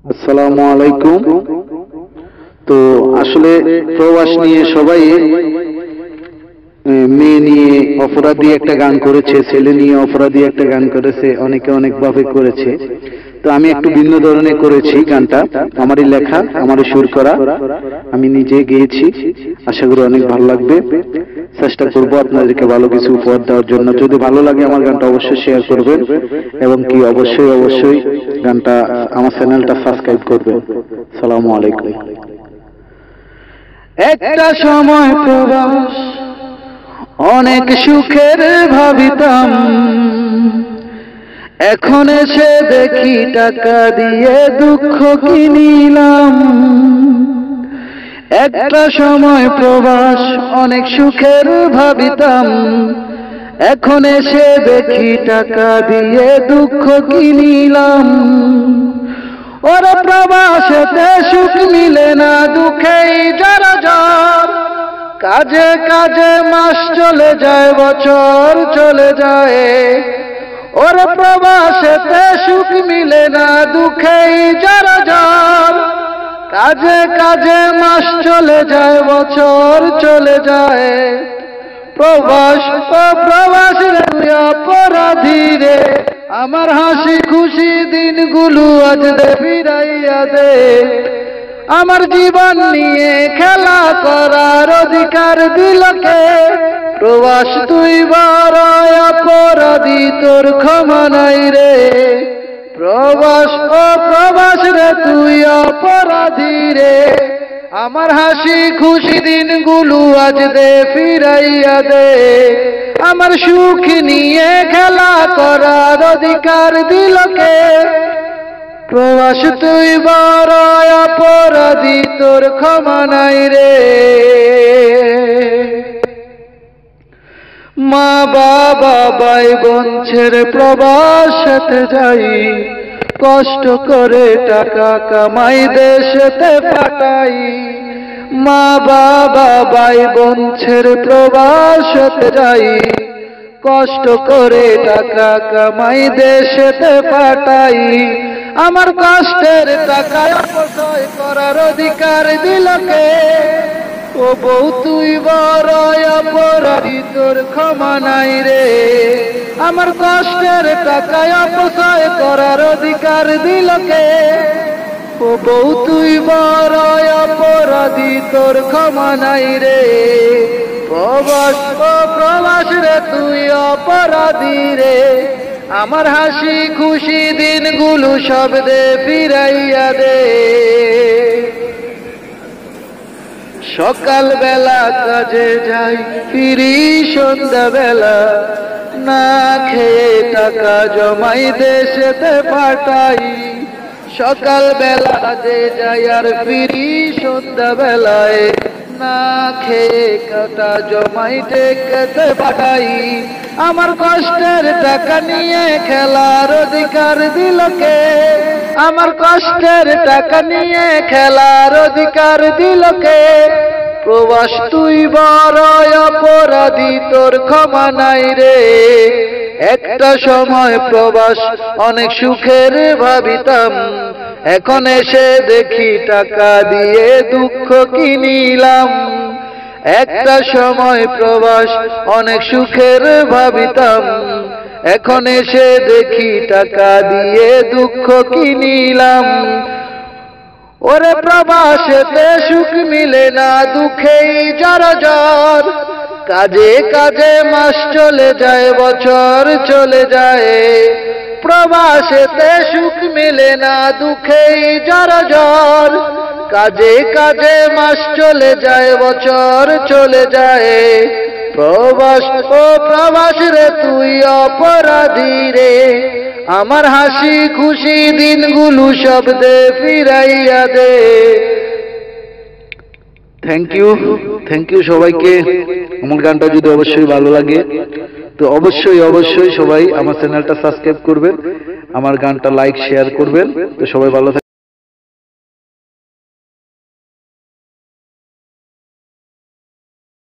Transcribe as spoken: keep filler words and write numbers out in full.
আসসালামু আলাইকুম। তো আসলে প্রবাস নিয়ে সবাই মেয়ে নিয়ে অপরাধী একটা গান করেছে, ছেলে নিয়ে অপরাধী একটা গান করেছে, অনেকে অনেক ভাবে করেছে। তো আমি একটু ভিন্ন ধরনের করেছি গানটা, আমারই লেখা, আমারই সুর করা, আমি নিজে গেয়েছি। আশা করি অনেক ভালো লাগবে। চেষ্টা করব আপনাদেরকে ভালো কিছু উপহার দেওয়ার জন্য। যদি ভালো লাগে আমার গানটা অবশ্যই শেয়ার করবেন এবং কি অবশ্যই অবশ্যই গানটা আমার চ্যানেলটা সাবস্ক্রাইব করবেন। আসসালামু আলাইকুম। একটা সময় প্রবাস অনেক সুখের ভাবিতাম, এখন এসে দেখি টাকা দিয়ে দুঃখ কিনিলাম। একটা সময় প্রবাস অনেক সুখের ভাবিতাম, এখন এসে দেখি টাকা দিয়ে দুঃখ কিনিলাম। ওরা প্রবাসেতে সুখ মিলে না, দুঃখেই যারা যার, কাজে কাজে মাস চলে যায়, বছর চলে যায়। ওরা প্রবাসেতে সুখ মিলে না, দুঃখেই যারা যার, কাজে কাজে মাস চলে যায়, বছর চলে যায়। প্রবাস ও প্রবাস রে অপরাধী রে, আমার হাসি খুশি দিনগুলো আজ দে ফিরাইয়া দে। আমার জীবন নিয়ে খেলা করার অধিকার দিলকে, প্রবাস তুই বড় অপরাধী, তোর ক্ষমা নাই রে। প্রবাস ও প্রবাস রে তুই অপরাধী রে, আমার হাসি খুশি দিনগুলো আজ দে ফিরাইয়া দে। আমার সুখ নিয়ে খেলা করার অধিকার দিলকে, প্রবাস তুই বড় অপরাধী, তোর ক্ষমা নাই রে। মা বাবা ভাই বোন ছেড়ে প্রবাসেতে যাই, কষ্ট করে টাকা কামাই দেশেতে পাঠাই। মা বাবা ভাই বোন ছেড়ে প্রবাসেতে যাই, কষ্ট করে টাকা কামাই দেশেতে পাঠাই। আমার কষ্টের টাকায় অপচয় করার অধিকার দিলকে, ও বউ তুই বড় অপরাধী, তোর ক্ষমা নাই রে। আমার কষ্টের টাকায় অপচয় করার অধিকার দিলকে, ও বউ তুই বড় অপরাধী, তোর ক্ষমা নাই রে। প্রবাস ও প্রবাস রে তুই অপরাধী রে, আমার হাসি খুশি দিনগুলো সব দে ফিরাইয়া দে। সকাল বেলা কাজে যাই, ফিরি সন্ধ্যা বেলা, না খেয়ে টাকা জমাই দেশেতে পাঠাই। সকাল বেলা কাজে যাই আর ফিরি সন্ধ্যা বেলায়, না খেয়ে টাকা জমাই টেকেতে পাঠাই। আমার কষ্টের টাকা নিয়ে খেলার অধিকার দিলকে, আমার কষ্টের টাকা নিয়ে খেলার অধিকার দিলকে, প্রবাস তুই বড় অপরাধী, তোর ক্ষমা নাই রে। একটা সময় প্রবাস অনেক সুখের ভাবিতাম, এখন এসে দেখি টাকা দিয়ে দুঃখ কিনিলাম। একটা সময় প্রবাস অনেক সুখের ভাবিতাম, এখন এসে দেখি টাকা দিয়ে দুঃখ কিনিলাম। ওরে প্রবাসেতে সুখ মিলে না, দুঃখেই যারা যার, কাজে কাজে মাস চলে যায়, বছর চলে যায়। প্রবাসেতে সুখ মিলে না, দুঃখেই যারা যার, কাজে কাজে মাস চলে যায়, বছর চলে যায়। প্রবাস ও প্রবাস রে তুই অপরাধী রে, আমার হাসি খুশি দিনগুলো সব দে ফিরাইয়া দে। থ্যাংক ইউ, থ্যাংক ইউ সবাইকে। আমার গানটা যদি অবশ্যই ভালো লাগে তো অবশ্যই অবশ্যই সবাই আমার চ্যানেলটা সাবস্ক্রাইব করবেন, আমার গানটা লাইক শেয়ার করবেন। তো সবাই ভালো থাকবেন।